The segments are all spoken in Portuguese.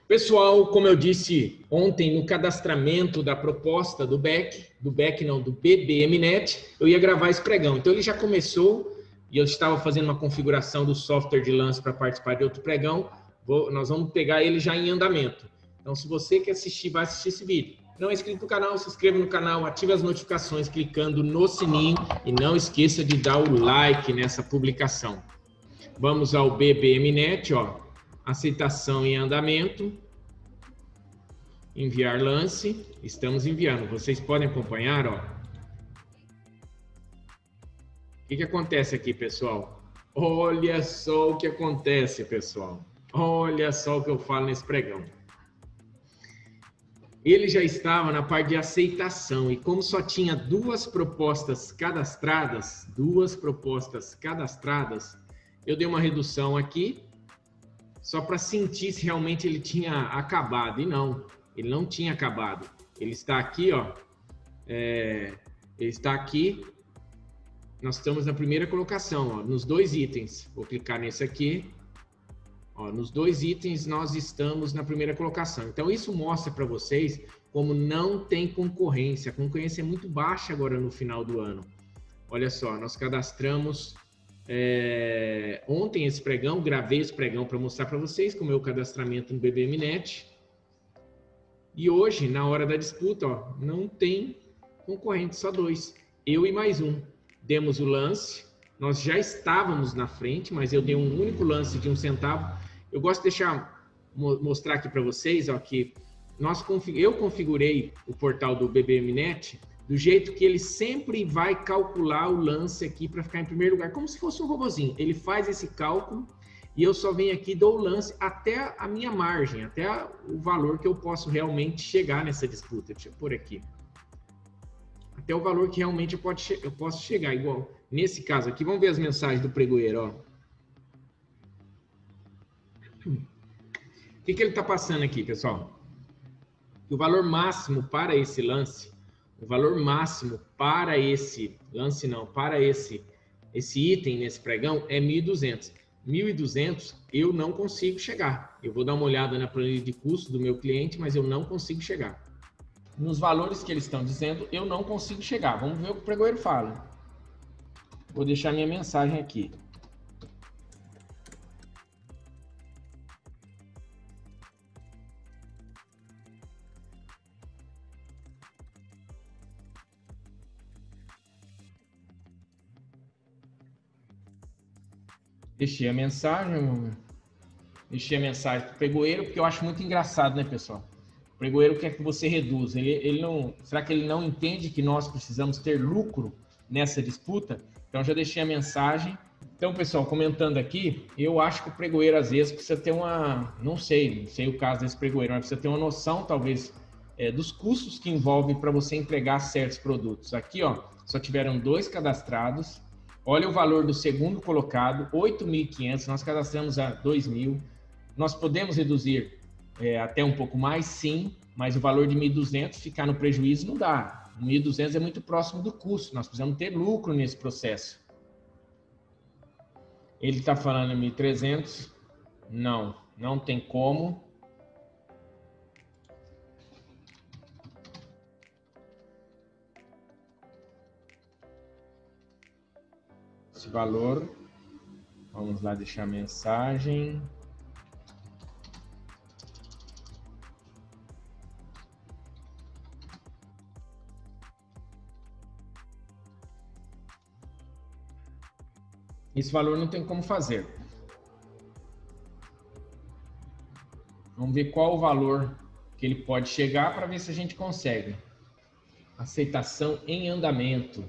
Pessoal, como eu disse ontem no cadastramento da proposta do BBMnet, eu ia gravar esse pregão. Então ele já começou e eu estava fazendo uma configuração do software de lance para participar de outro pregão. Nós vamos pegar ele já em andamento. Então se você quer assistir, vai assistir esse vídeo. Não é inscrito no canal, se inscreva no canal, ative as notificações clicando no sininho e não esqueça de dar o like nessa publicação. Vamos ao BBMnet, ó. Aceitação em andamento. Enviar lance. Estamos enviando. Vocês podem acompanhar, ó. O que acontece aqui, pessoal? Olha só o que acontece, pessoal. Olha só o que eu falo nesse pregão. Ele já estava na parte de aceitação e como só tinha duas propostas cadastradas, eu dei uma redução aqui só para sentir se realmente ele tinha acabado. E não, ele não tinha acabado. Ele está aqui, ó. Ele está aqui. Nós estamos na primeira colocação, ó, nos dois itens. Vou clicar nesse aqui. Ó, nos dois itens nós estamos na primeira colocação. Então isso mostra para vocês como não tem concorrência. A concorrência é muito baixa agora no final do ano. Olha só, nós cadastramos ontem esse pregão, gravei esse pregão para mostrar para vocês como é o cadastramento no BBMnet. E hoje, na hora da disputa, ó, não tem concorrente, só dois. Eu e mais um. Demos o lance, nós já estávamos na frente, mas eu dei um único lance de 1 centavo. Eu gosto de mostrar aqui para vocês, ó, que eu configurei o portal do BBMnet do jeito que ele sempre vai calcular o lance aqui para ficar em primeiro lugar, como se fosse um robozinho. Ele faz esse cálculo e eu só venho aqui e dou o lance até a minha margem, até o valor que eu posso realmente chegar nessa disputa. Deixa eu pôr aqui. Até o valor que realmente eu posso chegar, igual nesse caso aqui. Vamos ver as mensagens do pregoeiro, ó. O que ele está passando aqui, pessoal? O valor máximo para esse lance, para esse item nesse pregão é 1.200. 1.200 eu não consigo chegar. Eu vou dar uma olhada na planilha de custo do meu cliente, mas eu não consigo chegar. Nos valores que eles estão dizendo, eu não consigo chegar. Vamos ver o que o pregoeiro fala. Vou deixar minha mensagem aqui. Deixei a mensagem para o pregoeiro, porque eu acho muito engraçado, né, pessoal? O pregoeiro quer que você reduza. Será que ele não entende que nós precisamos ter lucro nessa disputa? Então, já deixei a mensagem. Então, pessoal, comentando aqui, eu acho que o pregoeiro, às vezes, precisa ter não sei o caso desse pregoeiro, mas precisa ter uma noção, talvez, dos custos que envolve para você entregar certos produtos. Aqui, ó, só tiveram 2 cadastrados. Olha o valor do segundo colocado, 8.500, nós cadastramos a 2.000. Nós podemos reduzir até um pouco mais, sim, mas o valor de 1.200 ficar no prejuízo não dá. 1.200 é muito próximo do custo, nós precisamos ter lucro nesse processo. Ele está falando 1.300, não tem como. Esse valor, vamos lá deixar a mensagem. Esse valor não tem como fazer. Vamos ver qual o valor que ele pode chegar para ver se a gente consegue. Aceitação em andamento.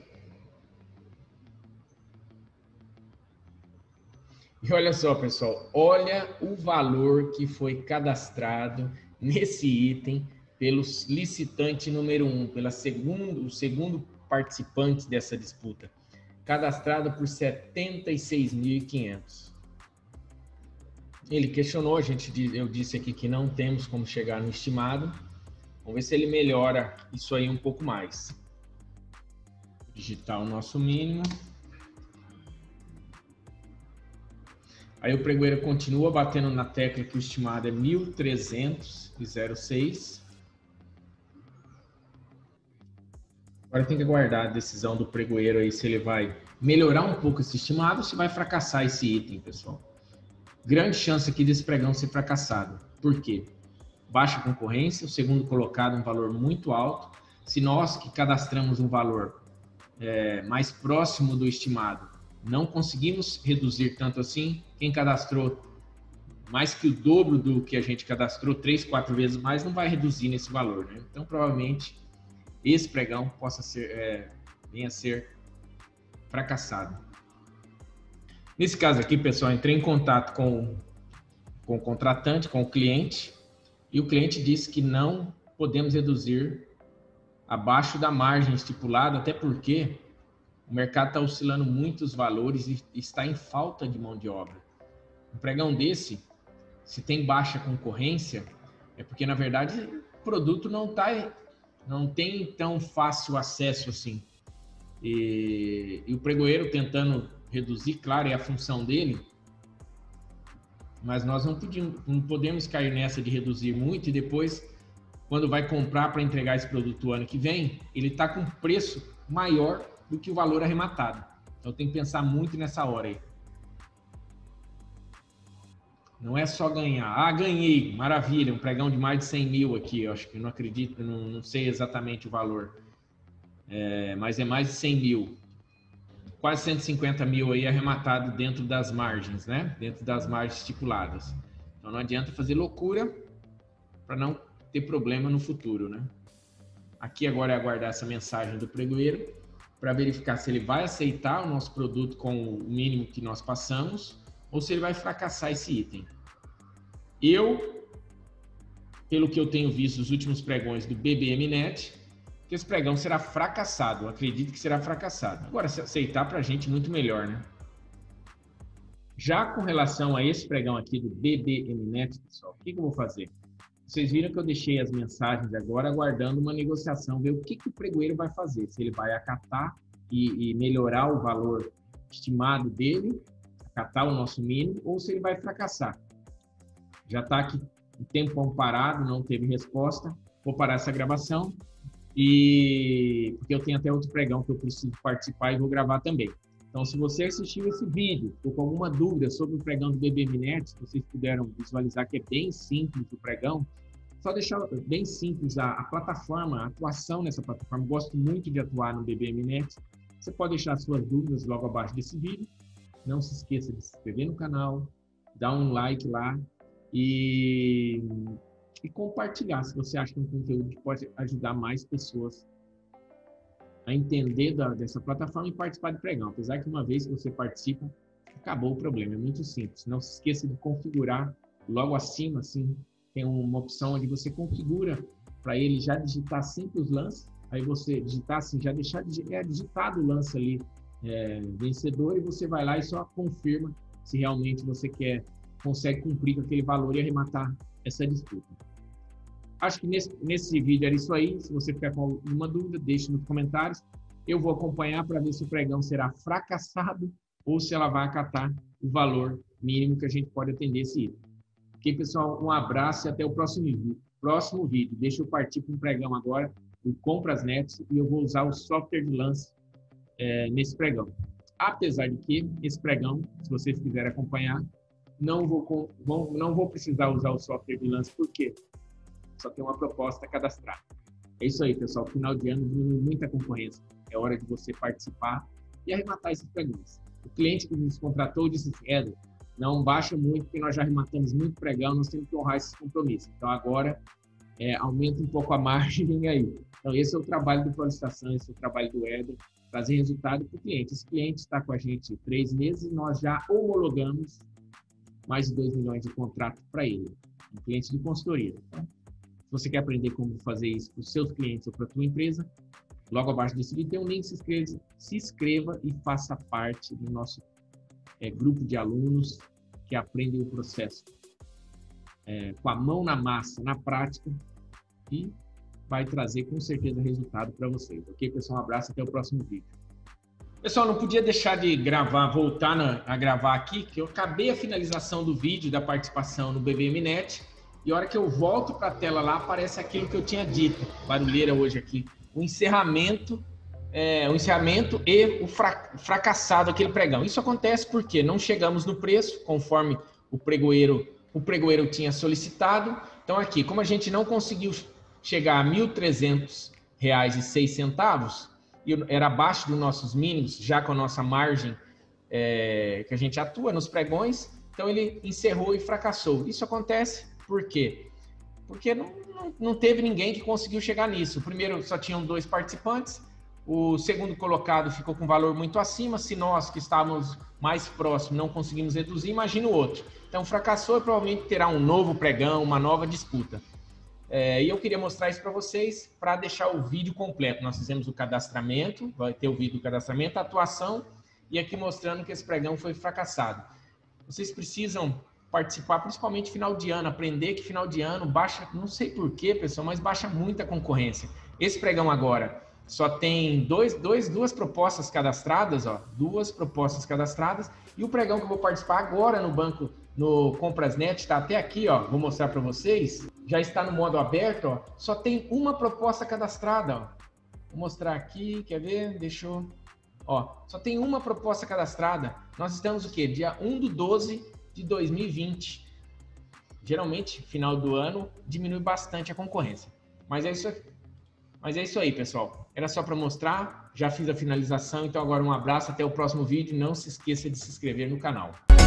E olha só, pessoal, olha o valor que foi cadastrado nesse item pelo licitante número 1, o segundo participante dessa disputa, cadastrado por 76.500. Ele questionou, eu disse aqui que não temos como chegar no estimado. Vamos ver se ele melhora isso aí um pouco mais. Digitar o nosso mínimo. Aí o pregoeiro continua batendo na tecla que o estimado é 1.306. Agora tem que aguardar a decisão do pregoeiro aí se ele vai melhorar um pouco esse estimado ou se vai fracassar esse item, pessoal. Grande chance aqui desse pregão ser fracassado. Por quê? Baixa concorrência, o segundo colocado um valor muito alto. Se nós que cadastramos um valor mais próximo do estimado não conseguimos reduzir tanto assim, quem cadastrou mais que o dobro do que a gente cadastrou, 3, 4 vezes mais, não vai reduzir nesse valor, né? Então, provavelmente, esse pregão possa ser, venha a ser fracassado. Nesse caso aqui, pessoal, entrei em contato com o contratante, com o cliente, e o cliente disse que não podemos reduzir abaixo da margem estipulada, até porque o mercado está oscilando muito os valores e está em falta de mão de obra. Um pregão desse, se tem baixa concorrência, é porque, na verdade, o produto não tem tão fácil acesso assim. E o pregoeiro tentando reduzir, claro, é a função dele, mas nós não podemos cair nessa de reduzir muito e depois, quando vai comprar para entregar esse produto o ano que vem, ele está com preço maior do que o valor arrematado. Então tem que pensar muito nessa hora aí. Não é só ganhar. Ah, ganhei, maravilha, um pregão de mais de 100 mil aqui, eu acho que não acredito, não sei exatamente o valor, mas é mais de 100 mil. Quase 150 mil aí arrematado dentro das margens, né? Dentro das margens estipuladas. Então não adianta fazer loucura para não ter problema no futuro, né? Aqui agora é aguardar essa mensagem do pregoeiro para verificar se ele vai aceitar o nosso produto com o mínimo que nós passamos ou se ele vai fracassar esse item. Pelo que eu tenho visto nos últimos pregões do BBMnet, que esse pregão será fracassado. Eu acredito que será fracassado. Agora, se aceitar para a gente, muito melhor, né? Já com relação a esse pregão aqui do BBMnet, pessoal, o que eu vou fazer? Vocês viram que eu deixei as mensagens agora aguardando uma negociação, ver o que o pregoeiro vai fazer. Se ele vai acatar e melhorar o valor estimado dele, acatar o nosso mínimo, ou se ele vai fracassar. Já está aqui o tempo parado, não teve resposta. Vou parar essa gravação, porque eu tenho até outro pregão que eu preciso participar e vou gravar também. Então, se você assistiu esse vídeo ou com alguma dúvida sobre o pregão do BBMnet, vocês puderam visualizar que é bem simples o pregão, só deixar bem simples a plataforma, a atuação nessa plataforma. Gosto muito de atuar no BBMnet. Você pode deixar suas dúvidas logo abaixo desse vídeo. Não se esqueça de se inscrever no canal, dar um like lá e compartilhar se você acha que é um conteúdo que pode ajudar mais pessoas a entender dessa plataforma e participar do pregão. Apesar que uma vez que você participa, acabou o problema. É muito simples. Não se esqueça de configurar logo acima, assim, tem uma opção onde você configura para ele já digitar sempre os lances. Aí você digitar assim, já deixar digitado o lance ali vencedor e você vai lá e só confirma se realmente você consegue cumprir com aquele valor e arrematar essa disputa. Acho que nesse vídeo era isso aí. Se você ficar com alguma dúvida, deixe nos comentários. Eu vou acompanhar para ver se o pregão será fracassado ou se ela vai acatar o valor mínimo que a gente pode atender esse item. Ok, pessoal? Um abraço e até o próximo vídeo. Deixa eu partir para um pregão agora, o Comprasnet, e eu vou usar o software de lance nesse pregão. Apesar de que esse pregão, se vocês quiserem acompanhar, não vou precisar usar o software de lance, por quê? Só tem uma proposta cadastrada. É isso aí, pessoal. Final de ano, muita concorrência. É hora de você participar e arrematar esses pregões. O cliente que nos contratou disse assim, não baixa muito, porque nós já arrematamos muito pregão, nós temos que honrar esses compromissos. Então, agora, aumenta um pouco a margem aí. Então, esse é o trabalho do Prolicitação, esse é o trabalho do Éder, trazer resultado para o cliente. Esse cliente está com a gente 3 meses e nós já homologamos mais de 2 milhões de contrato para ele. Um cliente de consultoria. Tá? Se você quer aprender como fazer isso para os seus clientes ou para a sua empresa, logo abaixo desse vídeo tem um link, se inscreva e faça parte do nosso grupo de alunos que aprendem o processo com a mão na massa, na prática, e vai trazer com certeza resultado para vocês. Ok, pessoal? Um abraço, até o próximo vídeo. Pessoal, não podia deixar de gravar, voltar a gravar aqui, que eu acabei a finalização do vídeo da participação no BBMnet, e a hora que eu volto para a tela lá, aparece aquilo que eu tinha dito, barulheira hoje aqui, o encerramento e o fracassado, aquele pregão. Isso acontece porque não chegamos no preço, conforme o pregoeiro tinha solicitado. Então aqui, como a gente não conseguiu chegar a R$ 1.300,06, e era abaixo dos nossos mínimos, já com a nossa margem que a gente atua nos pregões, então ele encerrou e fracassou. Isso acontece por quê? Porque não teve ninguém que conseguiu chegar nisso. O primeiro só tinham 2 participantes, o segundo colocado ficou com valor muito acima. Se nós que estávamos mais próximos não conseguimos reduzir, imagina o outro. Então fracassou e provavelmente terá um novo pregão, uma nova disputa. E eu queria mostrar isso para vocês, para deixar o vídeo completo. Nós fizemos o cadastramento, vai ter o vídeo do cadastramento, a atuação, e aqui mostrando que esse pregão foi fracassado. Vocês precisam participar, principalmente final de ano, aprender que final de ano baixa, não sei porquê, pessoal, mas baixa muita concorrência. Esse pregão agora só tem duas propostas cadastradas, ó, 2 propostas cadastradas, e o pregão que eu vou participar agora no banco, no Comprasnet, está até aqui, ó, vou mostrar para vocês, já está no modo aberto, ó, só tem uma proposta cadastrada, ó. Vou mostrar aqui, quer ver? Deixa eu... Ó, só tem uma proposta cadastrada. Nós estamos o quê? Dia 1/12/2020. Geralmente, final do ano, diminui bastante a concorrência. Mas é isso aí, pessoal. Era só para mostrar, já fiz a finalização, então agora um abraço, até o próximo vídeo. Não se esqueça de se inscrever no canal.